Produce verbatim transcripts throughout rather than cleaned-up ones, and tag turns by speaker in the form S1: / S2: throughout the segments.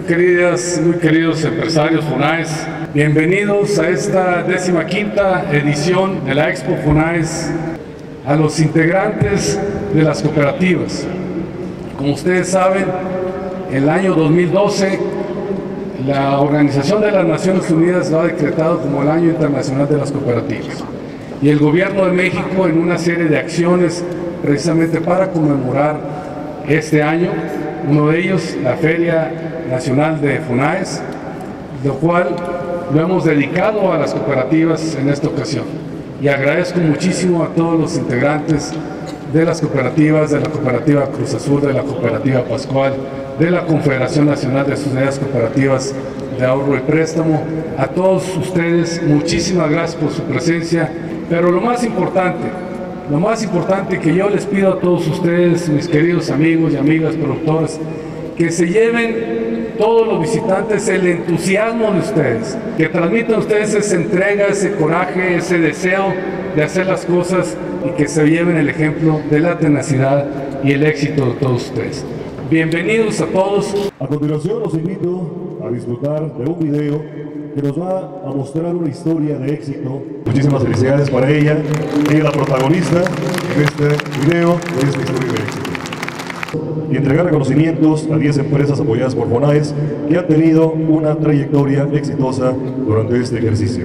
S1: queridas, muy queridos empresarios FONAES, bienvenidos a esta décima quinta edición de la Expo FONAES, a los integrantes de las cooperativas. Como ustedes saben, en el año dos mil doce, la Organización de las Naciones Unidas lo ha decretado como el Año Internacional de las Cooperativas. Y el Gobierno de México, en una serie de acciones precisamente para conmemorar este año, uno de ellos, la Feria Nacional de FONAES, lo cual lo hemos dedicado a las cooperativas en esta ocasión. Y agradezco muchísimo a todos los integrantes de las cooperativas, de la Cooperativa Cruz Azul, de la Cooperativa Pascual, de la Confederación Nacional de Sociedades Cooperativas de Ahorro y Préstamo, a todos ustedes, muchísimas gracias por su presencia, pero lo más importante, lo más importante que yo les pido a todos ustedes, mis queridos amigos y amigas productores, que se lleven todos los visitantes el entusiasmo de ustedes, que transmitan ustedes esa entrega, ese coraje, ese deseo de hacer las cosas y que se lleven el ejemplo de la tenacidad y el éxito de todos ustedes. Bienvenidos a todos.
S2: A continuación los invito a disfrutar de un video que nos va a mostrar una historia de éxito. Muchísimas felicidades para ella. Ella es la protagonista de este video, de esta historia de éxito. Y entregar reconocimientos a diez empresas apoyadas por FONAES que han tenido una trayectoria exitosa durante este ejercicio.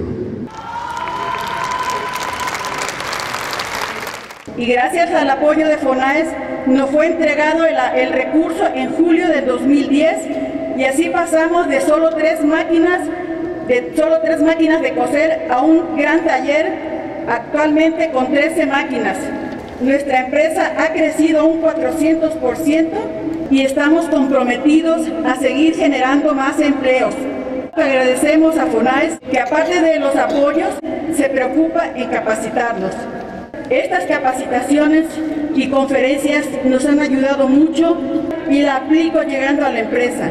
S3: Y gracias al apoyo de FONAES nos fue entregado el, el recurso en julio del dos mil diez y así pasamos de solo tres máquinas de solo tres máquinas de coser a un gran taller actualmente con trece máquinas. Nuestra empresa ha crecido un cuatrocientos por ciento y estamos comprometidos a seguir generando más empleos. Agradecemos a FONAES que aparte de los apoyos se preocupa en capacitarnos. Estas capacitaciones y conferencias nos han ayudado mucho y la aplico llegando a la empresa.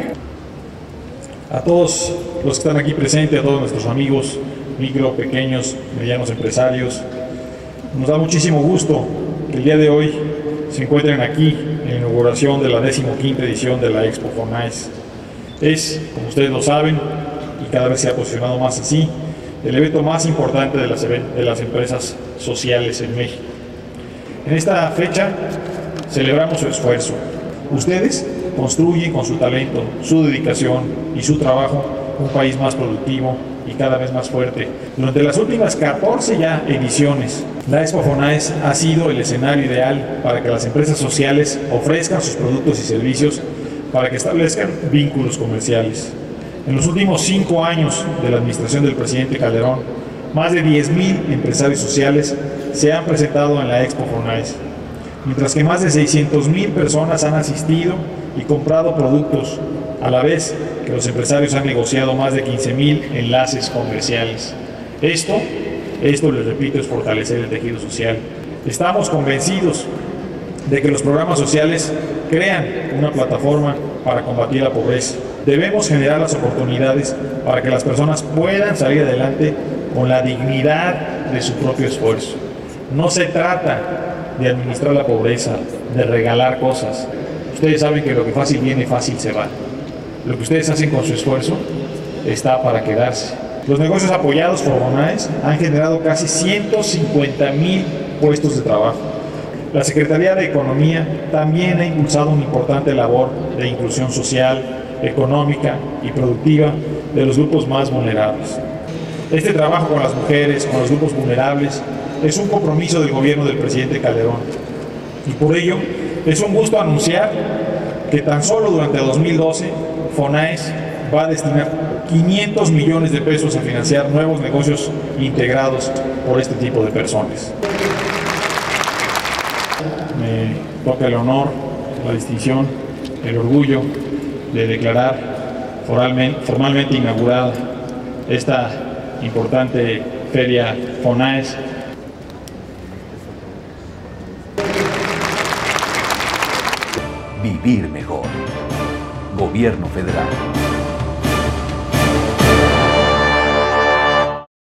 S4: A todos los que están aquí presentes, a todos nuestros amigos, micro, pequeños, medianos empresarios, nos da muchísimo gusto que el día de hoy se encuentren aquí en la inauguración de la decimoquinta edición de la Expo FONAES. Es, como ustedes lo saben, y cada vez se ha posicionado más así, el evento más importante de las, de las empresas sociales en México. En esta fecha celebramos su esfuerzo. Ustedes construyen con su talento, su dedicación y su trabajo un país más productivo y cada vez más fuerte. Durante las últimas catorce ya ediciones, la Expo FONAES ha sido el escenario ideal para que las empresas sociales ofrezcan sus productos y servicios, para que establezcan vínculos comerciales. En los últimos cinco años de la administración del presidente Calderón, más de diez mil empresarios sociales se han presentado en la Expo FONAES, mientras que más de seiscientas mil personas han asistido y comprado productos, a la vez que los empresarios han negociado más de quince mil enlaces comerciales. Esto, esto les repito, es fortalecer el tejido social. Estamos convencidos de que los programas sociales crean una plataforma para combatir la pobreza. Debemos generar las oportunidades para que las personas puedan salir adelante con la dignidad de su propio esfuerzo. No se trata de administrar la pobreza, de regalar cosas. Ustedes saben que lo que fácil viene, fácil se va. Lo que ustedes hacen con su esfuerzo está para quedarse. Los negocios apoyados por FONAES han generado casi ciento cincuenta mil puestos de trabajo. La Secretaría de Economía también ha impulsado una importante labor de inclusión social, económica y productiva de los grupos más vulnerables. Este trabajo con las mujeres, con los grupos vulnerables, es un compromiso del gobierno del presidente Calderón. Y por ello, es un gusto anunciar que tan solo durante dos mil doce, FONAES va a destinar quinientos millones de pesos a financiar nuevos negocios integrados por este tipo de personas. Me toca el honor, la distinción, el orgullo de declarar formalmente, formalmente inaugurada esta importante feria FONAES.
S5: Vivir mejor. Gobierno Federal.